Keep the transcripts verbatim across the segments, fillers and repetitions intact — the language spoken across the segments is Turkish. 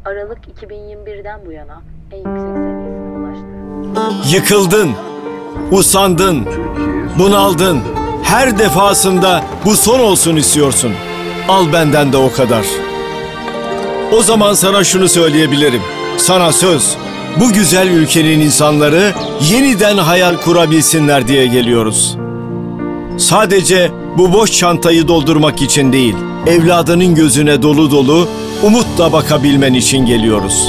Aralık iki bin yirmi birden bu yana en yüksek seviyesine ulaştı. Yıkıldın, usandın, bunaldın. Her defasında bu son olsun istiyorsun. Al benden de o kadar. O zaman sana şunu söyleyebilirim. Sana söz, bu güzel ülkenin insanları yeniden hayal kurabilsinler diye geliyoruz. Sadece bu boş çantayı doldurmak için değil, evladının gözüne dolu dolu umutla bakabilmen için geliyoruz.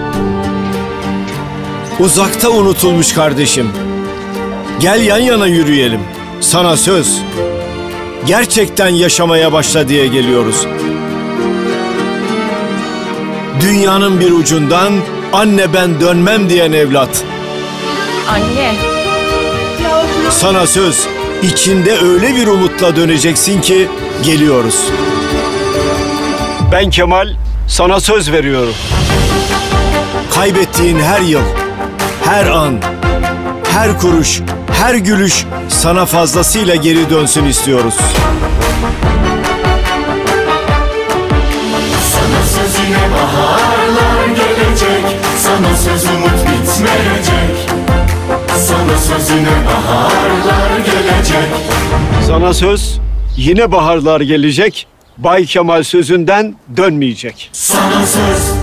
Uzakta unutulmuş kardeşim. Gel yan yana yürüyelim. Sana söz. Gerçekten yaşamaya başla diye geliyoruz. Dünyanın bir ucundan anne ben dönmem diyen evlat. Anne. Sana söz. İçinde öyle bir umutla döneceksin ki geliyoruz. Ben Kemal, sana söz veriyorum. Kaybettiğin her yıl, her an, her kuruş, her gülüş sana fazlasıyla geri dönsün istiyoruz. Sana söz yine baharlar gelecek, sana söz umut bitmeyecek. Sana söz yine baharlar gelecek. Sana söz, yine baharlar gelecek, Bay Kemal sözünden dönmeyecek. Sana söz